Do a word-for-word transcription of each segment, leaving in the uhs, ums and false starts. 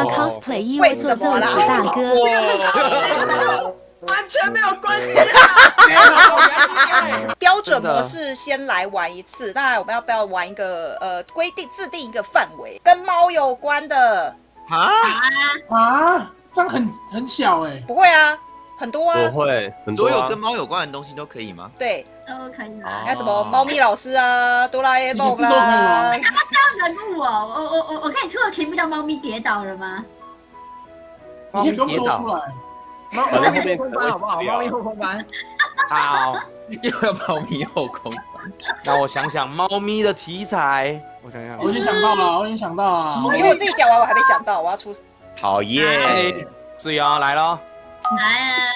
要 cosplay 意味做作池大哥。 完全没有关系啊！标准模式先来玩一次，那我们要不要玩一个呃规定制定一个范围，跟猫有关的？ 啊啊，这样很很小哎、欸。 不会啊，很多啊。 不会，很多、啊。 所有跟猫有关的东西都可以吗？ 对， 都可以啊。 那什么猫咪老师啊，哆啦 A 梦啊。 你干嘛这样人物我？我我我我看你出的题目叫猫咪跌倒了吗？ 你可以不用说出来。 猫猫咪后空翻好不好？猫咪后空翻。 好， 又要猫咪后空翻。 让我想想猫咪的题材，我想想， 我已经想到了，我已经想到了。 而且我自己讲完，我还没想到我要出。 好耶！ 是啊，来了。 来。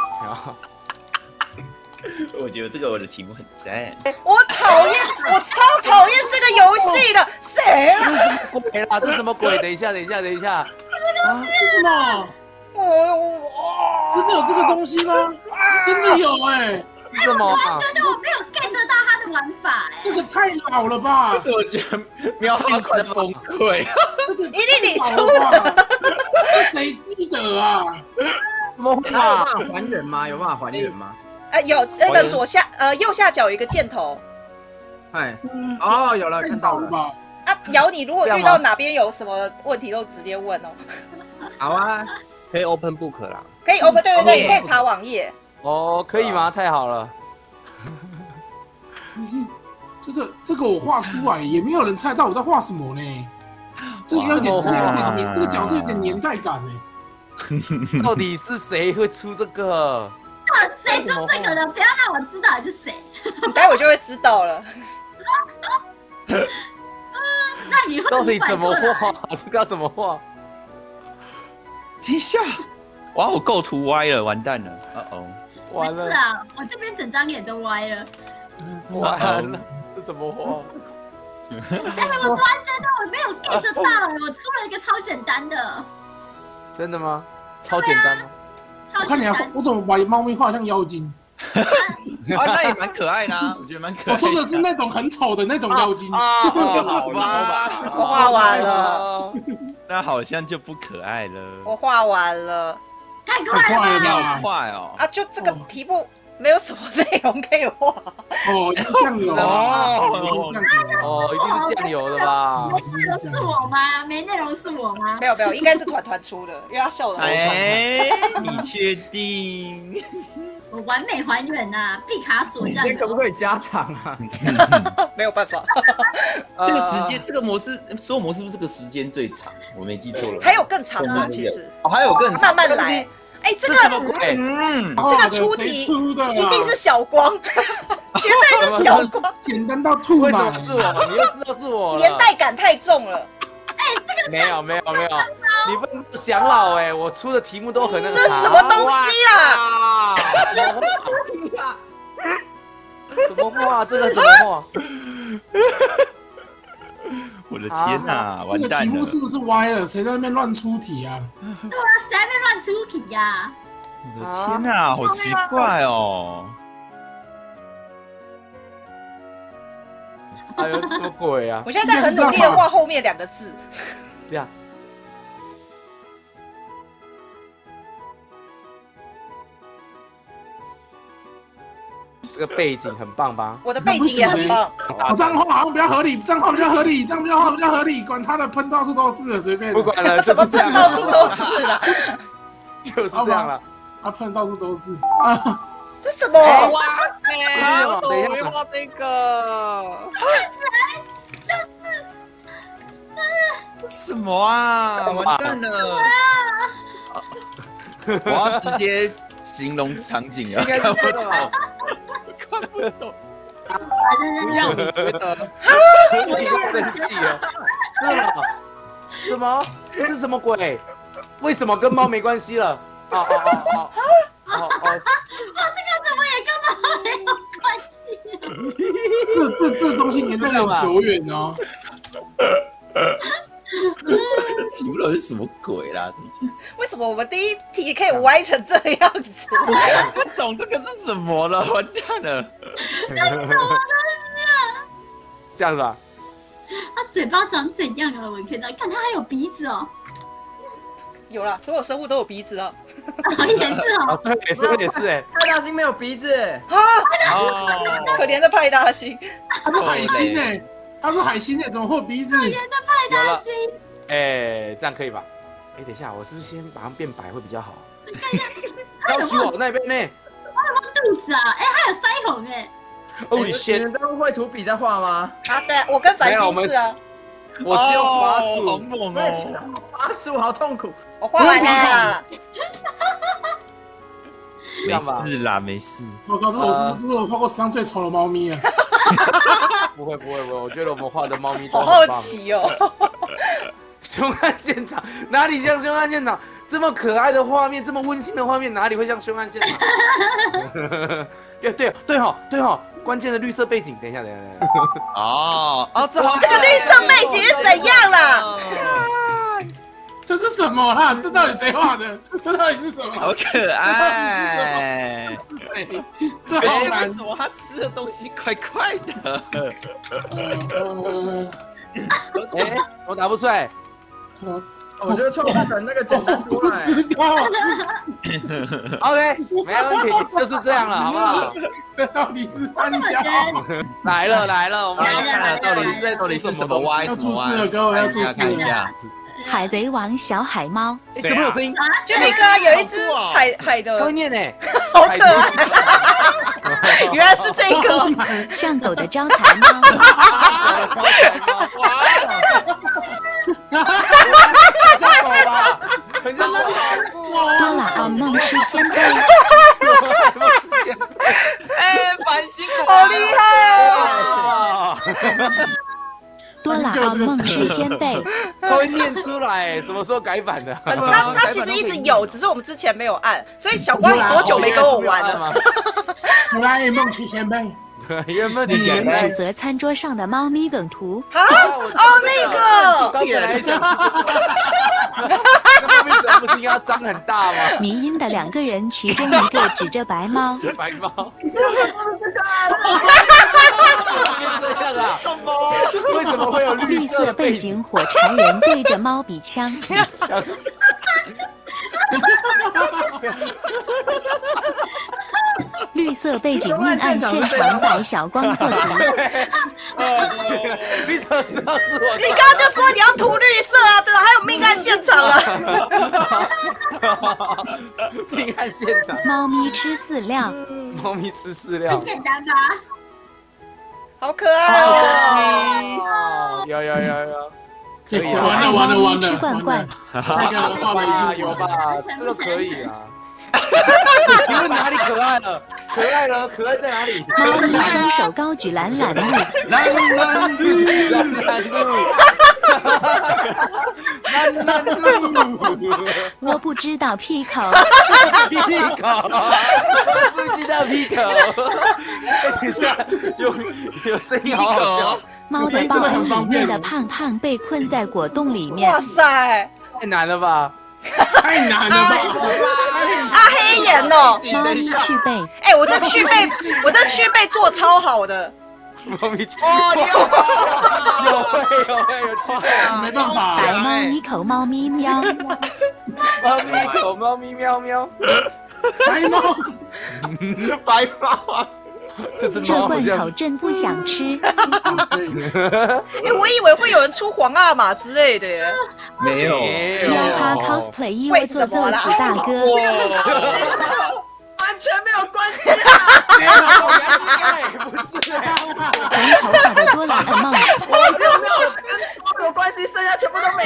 我觉得这个我的题目很赞。 我讨厌，我超讨厌这个游戏的。谁啊？ 这是什么鬼啦？这是什么鬼？等一下，等一下，等一下。啊？ 为什么？ 哦， 真的有这个东西吗？真的有哎、欸！ 什么、啊？ 我觉得我没有 get 到他的玩法、欸。 这个太老了吧？ 但是我觉得喵哈快崩溃。 一定你出的。 谁记得啊？ 怎么会啊？ 有办法还原吗？有办法还原吗？ 啊，有那个左下呃右下角有一个箭头。 哎，哦，有了，看到了吧？ 啊，瑶，你如果遇到哪边有什么问题，都直接问哦。 好啊。 可以 open book 啦， 可以 open， 对对对，你可以查网页。 哦，可以吗？太好了。 这个这个我画出来，也没有人猜到我在画什么呢。这个有点，这个有点年，这个角色有点年代感呢。 到底是谁会出这个？ 谁出这个的？不要让我知道是谁。 你待会就会知道了。 那你会到底怎么画？这个要怎么画？ 等一下，哇，我构图歪了，完蛋了，哦哦， 完了！ 是啊，我这边整张脸都歪了， 完了，这怎么画？ 哎，我突然觉得我没有 get 到，我出了一个超简单的。 真的吗？超简单吗？ 我看你还，我怎么把猫咪画像妖精？ 啊，那也蛮可爱的啊，我觉得蛮可爱。 我说的是那种很丑的那种妖精。 啊，好吧， 我画完了。 那好像就不可爱了。 我画完了， 太快了吧！ 好快哦！ 啊，就这个题目没有什么内容可以画。 哦，酱油哦， 哦，一定是酱油的吧？ 没内容是我吗？没内容是我吗？ 没有没有，应该是团团出的，因为他笑得很爽。 哎，你确定？ 我完美还原呐，毕卡索酱油。 可不可以加长啊？ 没有办法。 这个时间，这个模式，所有模式是不是这个时间最长？我没记错了。 还有更长的，其实。 哦，还有更长。 慢慢来。哎，这个嗯， 这个出题一定是小光，绝对是小光， 简单到吐为什嘛！ 么是我？你又知道是我了？ 年代感太重了。 哎，这个没有没有没有，你不能想老哎！我出的题目都很那个。 这是什么东西啦？ 怎么画？这个怎么画？ 我的天哪，完蛋了！ 这个题目是不是歪了？谁在那边乱出题啊？ 对啊，谁在那边乱出题呀？ 我的天哪，好奇怪哦！ 哎呦，什么鬼啊！ 我现在在很努力的画后面两个字。 对啊。这个背景很棒吧？ 我的背景也很棒。 我这样画好像比较合理，这样画比较合理，这样比较画比较合理。管他的，喷到处都是了，随便。 不管了， 什么喷到处都是了， 就是这样了。 啊，喷到处都是啊！ 这什么？ 哇塞！我怎么没画这个？ 看起来什么啊？完蛋了！我要直接形容场景了，看不懂，看不懂。 不要你觉得？ 我已经生气了。什么？什么？这是什么鬼？为什么跟猫没关系了？哦哦哦哦哦哦！ 哇，这个怎么也跟猫没有关系？ 这这这东西年代有久远哦。 题目到底是什么鬼啦？ 为什么我们第一题可以歪成这样子？ 我不懂这个是什么了，完蛋了！ 这什么东西啊？ 这样子吧。 他嘴巴长怎样啊？我看到，看他还有鼻子哦。 有啦，所有生物都有鼻子了。 也是哦。 对，也是也是哎。 派大星没有鼻子。 啊！可怜的派大星， 它是海星哎，它是海星哎，怎么会有鼻子？ 可怜的派大星。 哎，这样可以吧？哎，等一下，我是不是先把它变白会比较好？要取我那边呢？ 它有没有肚子啊？哎，它有腮红哎。 哦，你先。 你们都会涂笔在画吗？ 啊，对，我跟繁星是啊。 我是用滑鼠， 好猛哦！ 滑鼠好痛苦。 我画完了。 没事啦，没事。 我告诉我，这是这是我画过史上最丑的猫咪了。 不会不会不会，我觉得我们画的猫咪好好奇哦。 凶案现场哪里像凶案现场？这么可爱的画面，这么温馨的画面，哪里会像凶案现场？对对对哈对哈，关键的绿色背景，等一下等一下等一下。 哦哦，这好， 这个绿色背景是怎样啦？ 这是什么啦？这到底谁画的？这到底是什么？ 好可爱！ 这好难。 为什么他吃的东西怪怪的？ 哎，我答不出来。 我觉得创世神那个简单出来。 OK， 没问题，就是这样了，好不好？ 这到底是三角？ 来了来了，我们来看了，到底是在到底是什么歪？ 要出事了，各位要出事了！ 海贼王小海猫， 怎么有声音？ 就那个有一只海海的， 会念哎， 好可爱！原来是这个， 像狗的招财猫。 像狗吧？很像狗。 多拉阿梦是先辈。 哎，繁星好厉害哦！ 多拉阿梦是先辈， 他会念出来，什么时候改版的？ 他他其实一直有，只是我们之前没有按，所以小光你多久没跟我玩了？ 哆啦 A 梦是先辈。 有没有女人来指责餐桌上的猫咪梗图。 啊哦，那个。 刚才来讲，那猫咪嘴不是应该张很大吗？ 迷因的两个人，其中一个指着白猫。 白猫。 你是不是这么这个啊？ 这样啊？为什么会有绿色背景？火柴人对着猫比枪。绿色背景命案现场摆小光做图。 你怎么知道是我？ 你刚刚就说你要涂绿色啊，对了，还有命案现场啊。 命案现场。 猫咪吃饲料。 猫咪吃饲料。 很简单吧？ 好可爱哦！有有有有。 这完了完了完了！ 吃罐罐。 这个人画了一有吧？这个可以啊。请问哪里可爱了？可爱了，可爱在哪里？ 猫咪双手高举蓝蓝鹿， 蓝蓝鹿，蓝蓝鹿，蓝蓝鹿。 我不知道屁口， 屁口，不知道屁口。哎，等一下，有有声音，好好笑。 猫的报恩里面的胖胖被困在果冻里面。 哇塞， 太难了吧！ 太难了吧！ 啊，黑眼哦！ 猫咪去背， 哎，我这去背，我这去背做超好的。 猫咪去，哦，你有会有会有去背啊！ 没办法， 白猫咪口猫咪喵， 猫咪口猫咪喵喵， 白猫， 白猫啊！ 这只这猫好像罐头真不想吃。 哎，我以为会有人出皇阿玛之类的耶。 没有， 让他 cosplay 伊沃做做史大哥。 完全没有关系啊！ 没有，不是， 红头发的多拉 A 梦， 我就没有跟猫有关系，剩下全部都没有。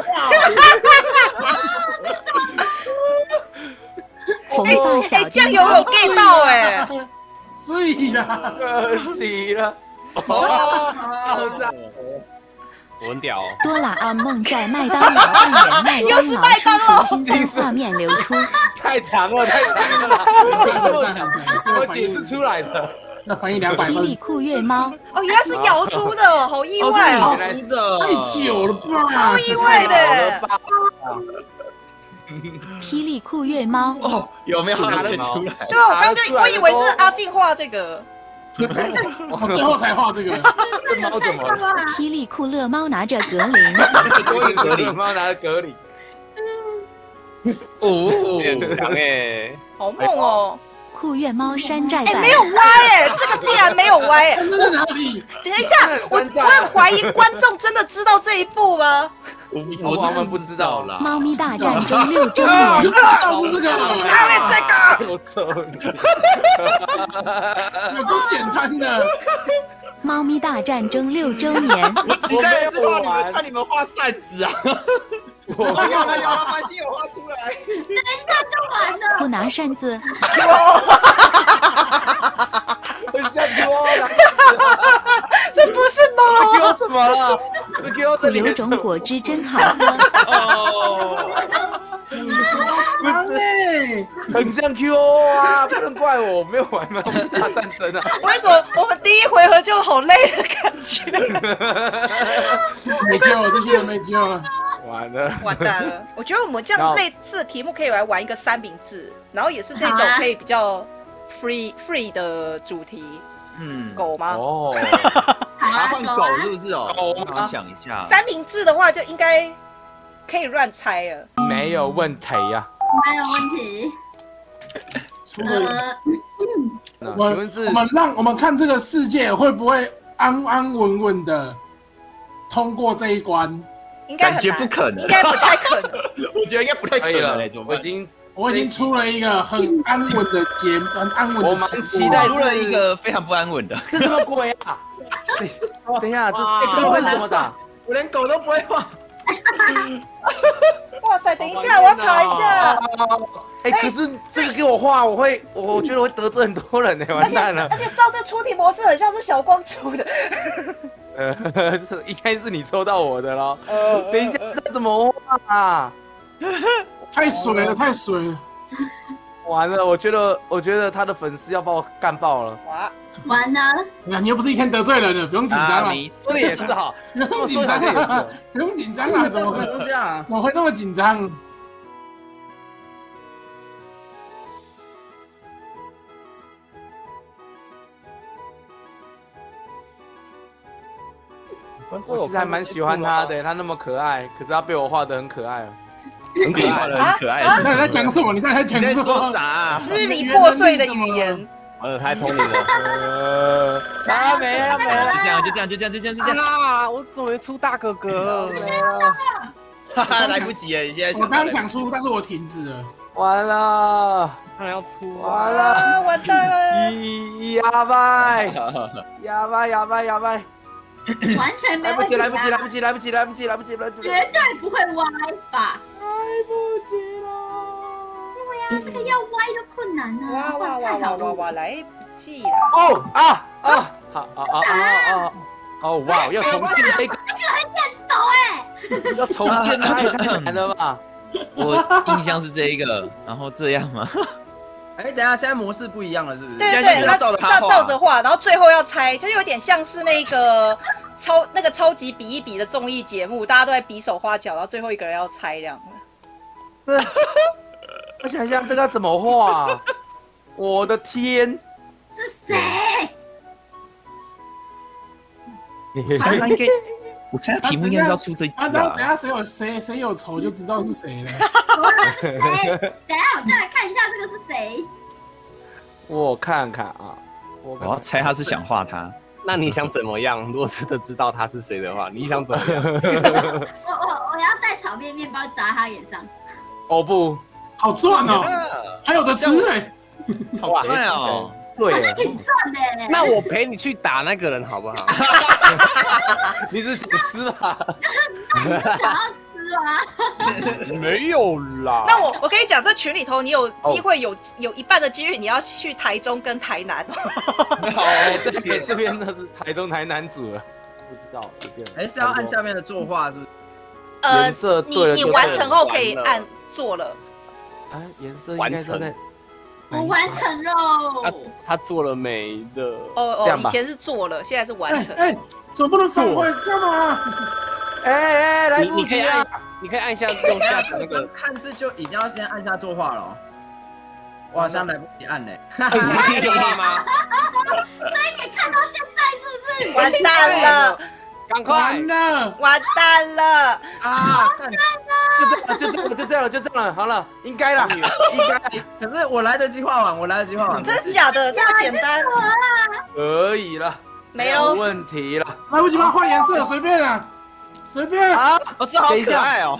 红发小哎，酱油有 get 到哎。 所以啦， 可惜了，好赞！ 我很屌。 多拉 A 梦在麦当劳扮演麦当劳叔叔，心酸画面流出。 太长了，太长了，我解释出来的。 那翻译两百分。 霹雳酷月猫， 哦，原来是摇出的，好意外哦！ 原来是的， 太久了吧？ 超意外的。 霹雳酷月猫哦，有没有拿得出来？ 对啊，我刚就我以为是阿静画这个。 我最后才画这个。 这猫怎么了？ 霹雳酷乐猫拿着格林， 多一个格林，猫拿着格林。 哦， 很强哎， 好梦哦。 酷月猫山寨哎， 版没有歪哎，这个竟然没有歪哎。 这在哪里？ 等一下，我我很怀疑观众真的知道这一部吗？ 我我他们不知道啦。 猫咪大战争六周年， 就是这个， 他会这个。 我操你！ 有够简单的。 猫咪大战争六周年， 我期待的是画你们看你们画扇子啊！ 我有了有了，繁星有画出来。 等一下就完了。 不拿扇子， 很像 Q O， 这不是猫。 这 Q O 怎么了？这 Q O 这里有种果汁真好喝。 哦， 不是，很像 Q O 啊！不能怪我，我没有玩猫咪大战争啊。 为什么我们第一回合就好累的感觉？ 没救了，这些人没救了。 完了， 完蛋了！我觉得我们这样类似的题目可以来玩一个三明治，然后也是这种可以比较 free free 的主题。 嗯， 狗吗？ 哦， 他换狗是不是哦？我想想一下， 三明治的话就应该可以乱猜了。 没有问题呀。 没有问题。 除了， 呃， 我请问是我们让我们看这个世界会不会安安稳稳的通过这一关？ 应该感觉不可能， 应该不太可能。 我觉得应该不太可能嘞， 我已经我已经出了一个很安稳的节，很安稳的。 我蛮期待出了一个非常不安稳的。 这什么鬼啊？等一下，这这个会怎么打？ 我连狗都不会画。 哇塞！等一下，我要查一下。 哎，可是这个给我画，我会，我我觉得会得罪很多人呢，完蛋了。 而且照这出题模式，很像是小光出的。 呃，应该是你抽到我的了。等一下，这怎么画啊？ 太水了，太水了。 完了，我觉得，我觉得他的粉丝要把我干爆了。 哇！ 完了。 那你又不是一天得罪人了，不用紧张了。 说的也是哈， 不用紧张啊，不用紧张啊，怎么会这样啊？ 怎么会那么紧张？ 我其实还蛮喜欢他的，他那么可爱，可是他被我画的很可爱了。 很可爱，很可爱。 你到底在讲什么？你到底在讲什么？ 你在说啥？ 支离破碎的语言。 完了，太通灵了。 呃，啊没了没了， 就这样就这样就这样就这样就这样。 啊！我怎么会出大哥哥？ 哈哈，来不及了，你现在。 我刚刚想出，但是我停止了。 完了， 当然要出。 完了， 完蛋了！ 咦，哑巴，哑巴哑巴哑巴。 完全没来不及， 问题。 来不及，来不及，来不及，来不及，来不及，来不及， 绝对不会歪吧？ 来不及了。 对呀，这个要歪都困难啊！ 哇哇哇哇哇哇，来不及了！ 哦啊啊！好啊啊啊啊！哦哇，要重现这个， 这个很眼熟哎！ 要重现它也太难了吧？ 我印象是这一个，然后这样吗？ 哎，等一下，现在模式不一样了，是不是？ 对对对， 现在就是他照着他画照照着画，然后最后要猜，就有点像是那个超那个超级比一比的综艺节目，大家都在比手画脚，然后最后一个人要猜这样。 我想想这个要怎么画？我的天！ 是谁？ 我猜他应该，我猜他题目应该是要出这一啊， 题吧这样等。下谁有谁谁有仇就知道是谁了。 谁？等一下我再来看一下这个是谁。 我看看啊，我我要猜他是想画他。 那你想怎么样？如果真的知道他是谁的话，你想怎么样？ 我我我要带炒面面包砸他脸上。 哦不， 好赚哦，还有的吃哎。 好赚哦！ 对好像挺赚的。 那我陪你去打那个人好不好？ 你是想吃吧？ 那你是想要吃吗？ 没有啦。 那我我跟你讲，这群里头你有机会有有一半的几率你要去台中跟台南。 好，对，这边的是台中台南组了，不知道随便。 哎，是要按下面的作画是不是？ 呃颜色， 你对了就你完成后可以完了按做了。 啊，颜色应该是在我完成喽。 他他做了没的？ 哦哦， 这样吧以前是做了，现在是完成。 哎，怎么不能反悔？干嘛？ 哎哎，来你不及啊你可以按！，你可以按下右下角那那个个。 看似就已经要先按下作画了哦，我好像来不及按嘞。 可以吗？ 所以你看到现在是不是？ 完蛋了！ 赶快！ 完了， 完蛋了！ 啊！就这样了，就这样了，就这样了，就这样了，好了，应该啦，应该。 可是我来得及画完，我来得及画完。 真的假的？这么简单？ 可以了， 没喽， 没问题了。 来不及帮换颜色，随便啦，随便啊！ 哦，这好可爱哦！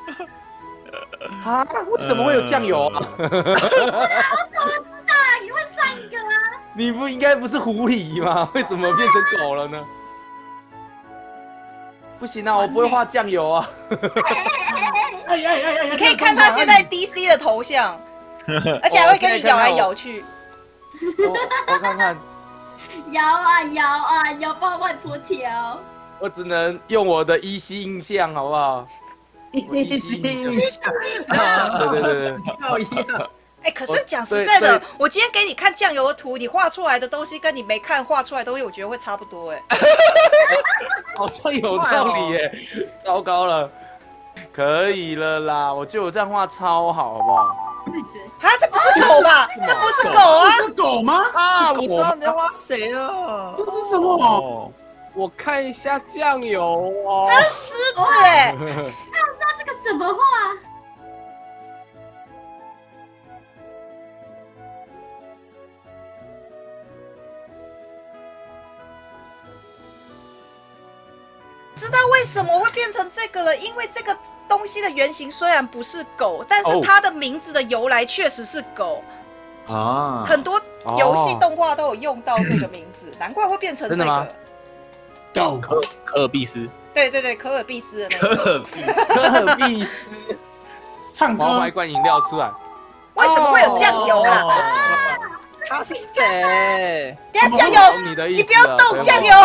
啊？为什么会有酱油啊？ 我怎么知道啊？你问上一个啊？ 你不应该不是狐狸吗？为什么变成狗了呢？不行啊，我不会画酱油啊！ 哎哎哎哎！ 你可以看他现在 D C 的头像，而且还会跟你咬来咬去。 我我看看， 摇啊摇啊，摇爆外婆桥。 我只能用我的依稀印象，好不好？ 一心一想， 对对对对， 要一样。 哎，可是讲实在的，我今天给你看酱油的图，你画出来的东西跟你没看画出来的东西，我觉得会差不多。哎， 好像有道理耶！糟糕了，可以了啦，我觉得我这样画超好，好不好？ 我也觉得。 啊，这不是狗吧？这不是狗啊？ 这是狗吗？ 啊，我知道你要画谁了。 这是什么？ 我看一下酱油哦。 它是狮子哎！ 那这个怎么画？ 知道为什么会变成这个了？因为这个东西的原型虽然不是狗，但是它的名字的由来确实是狗啊。很多游戏动画都有用到这个名字，难怪会变成这个。 狗科科尔必斯。 对对对，科尔必斯的那个。科尔必斯， 科尔必斯， 唱歌。 我要一罐饮料出来。 为什么会有酱油啦？ 他是谁？ 等下酱油，你不要动酱油。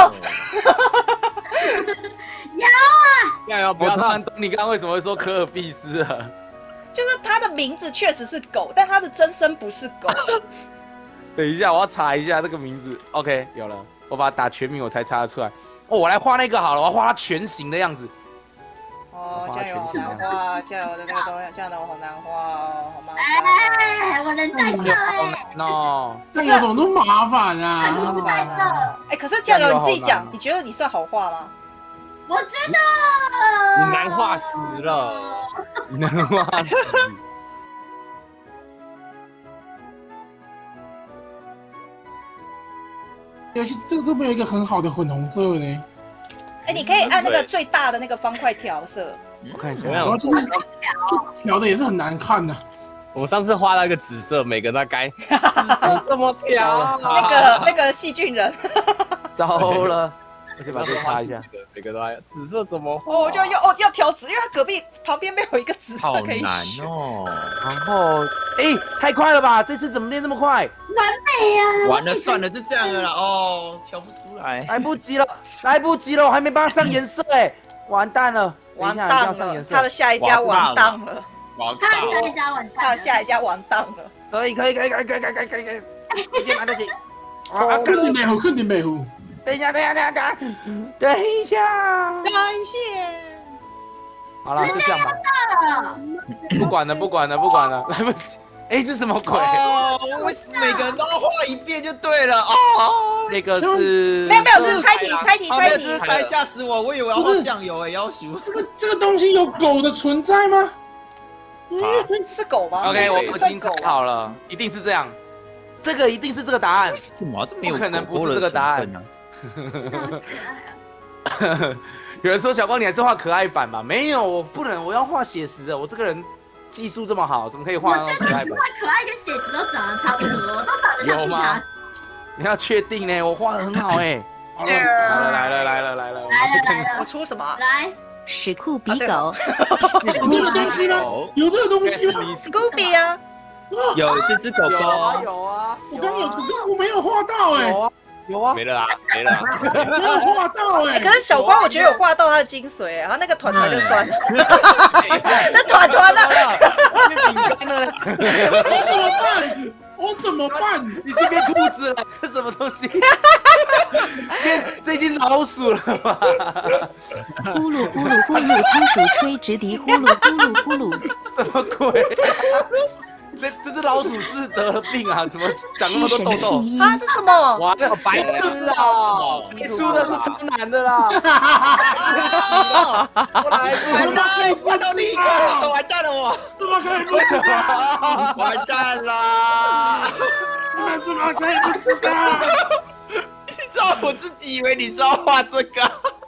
摇啊！ 酱油不要动！ 我突然懂你刚刚为什么会说科尔必斯了。 就是他的名字确实是狗，但他的真身不是狗。 等一下，我要查一下这个名字。OK， 有了，我把它打全名，我才查得出来。哦，我来画那个好了，我要画它全形的样子。 哦，酱油好难画，酱油的那个东西，酱油好难画哦，好麻烦。 哎，我人在这哎。 哦， 酱油怎么这么麻烦啊？ 麻烦啊！ 哎，可是酱油你自己讲，你觉得你算好画吗？ 我觉得你难画死了， 你难画死。 游戏这这边有一个很好的粉红色呢。 哎，你可以按那个最大的那个方块调色。 我看一下， 然后就是就调的也是很难看的。 我上次画那个紫色，每个都该紫色这么调， 那个那个细菌人。 糟了。我先把这擦一下， 每个都要紫色怎么画？ 哦，就要哦要调紫，因为它隔壁旁边没有一个紫色可以选哦。 然后，哎，太快了吧！这次怎么变这么快？ 完美啊！ 完了，算了，就这样了啦。哦，调不出来， 来不及了，来不及了，我还没帮他上颜色哎，完蛋了， 完蛋了，他的下一家完蛋了， 他的下一家完蛋， 他的下一家完蛋了。 可以可以可以可以可以可以可以可以，一定拿得及。 啊，肯定没糊，肯定没糊。 等一下，等一下，等一下，等一下， 等一下。 好了，就这样吧。不管了，不管了，不管了，来不及。哎，这什么鬼？ 哦，为什么每个人都要画一遍就对了？哦， 那个是没有没有，这是猜题，猜题，猜题， 这是猜吓死我！我以为要画酱油哎，要求这个这个东西有狗的存在吗？ 是狗吗 ？OK， 我已经猜好了，一定是这样。这个一定是这个答案。 什么？这没有可能不是这个答案啊！ 有人说小光你还是画可爱版吧？没有，我不能，我要画写实的。我这个人技术这么好，怎么可以画那种可爱版？ 我觉得可爱跟写实都长得差不多，都长得像皮卡丘。 你要确定呢？我画的很好哎。好了，来了来了来了来了来了！ 我出什么？ 来， 史酷比狗。 有这个东西吗？有这个东西吗 ？Scooby 啊， 有这只狗狗。 有啊有啊。 我刚有，我没有画到哎。 有啊。有啊， 没了啊，没了、啊， 没有画到哎、欸。 可是小光，我觉得有画到他的精髓，然后那个团团就酸，那团团呢？ 饼干呢？ 我怎么办？我怎么办？ 已经变兔子了，这什么东西？变这已经老鼠了吧？ 呼噜呼噜呼噜，仓鼠吹直笛，呼噜呼噜呼噜。 什么鬼？ 这这只老鼠是得了病啊？怎么长那么多痘痘啊？这什么？ 哇，这白痴啊！你出的是超难的啦！我来， 完蛋，换到你一个，完蛋了我， 怎么可以不吃啊？ 完蛋啦！ 怎么可以不吃啊？ 你知道我自己以为你是要画这个，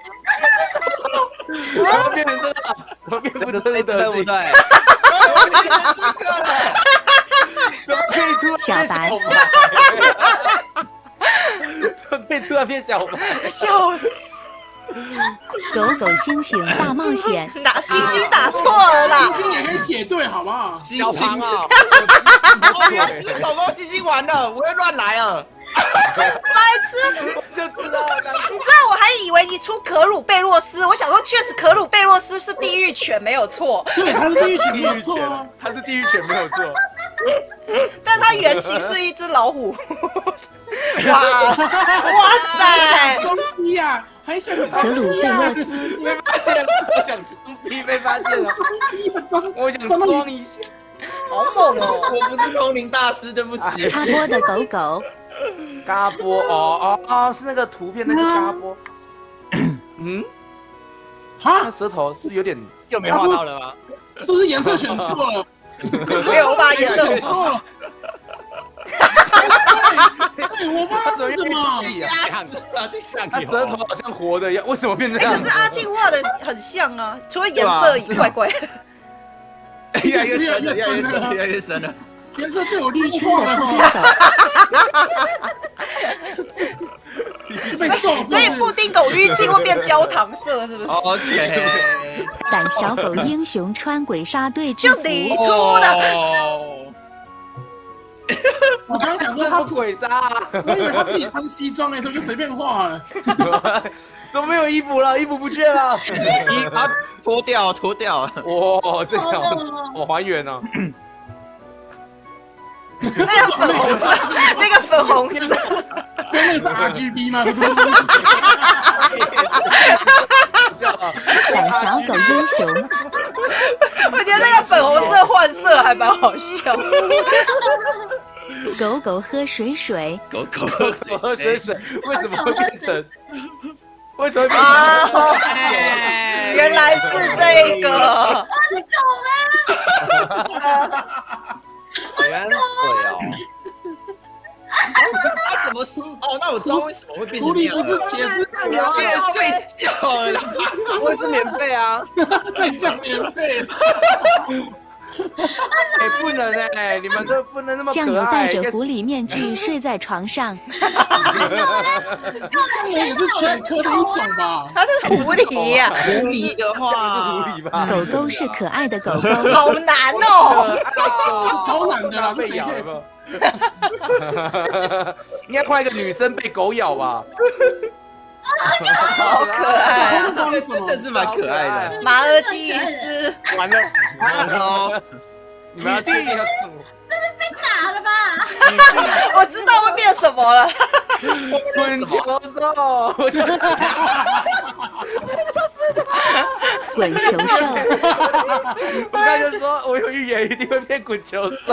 我要变成这个，我变不成这个， 对不对？ 我变成这个了，怎么可以突然变小白？怎么可以突然变小白？ 笑死！ 狗狗星星大冒险， 打星星打错了啦， 星星也可以写对，好不好？ 星星啊！哦，原来是狗狗星星玩的，我又乱来了。 白痴！ 我就知道了， 你知道我还以为你出可鲁贝洛斯，我想说确实可鲁贝洛斯是地狱犬没有错， 对，它是地狱犬没有错啊， 它是地狱犬没有错， 但它原型是一只老虎。哇哇塞！ 装逼啊！还想可鲁贝洛斯被发现了，我想装逼被发现了， 装， 我想装一下， 好猛哦！ 我不是通灵大师，对不起。 插播的狗狗， 嘎波哦哦哦，是那个图片那个嘎波，嗯， 哈那，舌头是不是有点？ 又没画到了吗？ 是不是颜色选错了？ 没有，我把颜色选错了。对，我不知道是什么。 他舌头好像活的一样，为什么变这样？ 可是阿静画的很像啊，除了颜色怪怪的。 越来越深了，越来越深了，越来越深了。 颜色对我绿区绿化的了， 狗， 被揍， 所以布丁狗淤青会变焦糖色，是不是？ OK。 胆小狗英雄穿鬼杀队制服， 就你出的。 我刚刚讲说这他不鬼杀， 我以为他自己穿西装的时候就随便画了。 怎么没有衣服了？衣服不见了， 你把它脱掉，脱掉。 哇，这样子，我还原呢。 那个粉红色，那个粉红色， 对，那个是 R G B 吗？ 胆小狗英雄， 我觉得那个粉红色换色还蛮好笑。 狗狗喝水水， 狗狗我喝水水，为什么会变成？为什么会变啊成？ 原来是这个。 原来是水哦。他怎么说？哦，那我知道为什么会变成狐狸不这样了。 是解释这样， 变睡觉了啦，我也是免费啊。 再讲免费。 哎，不能哎，你们都不能那么酱油可爱。 戴着狐狸面具睡在床上， 酱油也是犬科的一种吧？ 它是狐狸呀， 狐狸的话， 是狐狸吧？ 狗狗是可爱的狗狗， 好难哦。 超难的啦，这被咬谁可以？ 了？应该换一个女生被狗咬吧？ 好可爱啊！ 这是什么真的？是蛮可爱的。 马尔济斯， 完了，完了， 你们要确定要什么？ 被打了吧？ 我知道会变什么了。 滚球兽，我就滚球兽， 我刚才就说，我有预言一定会变滚球兽。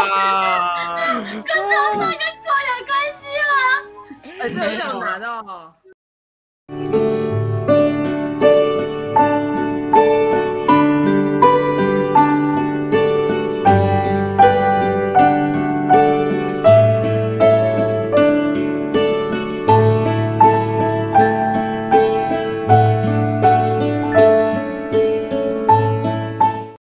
啊！ 跟球赛跟狗有关系吗？ 哎，这个好难哦。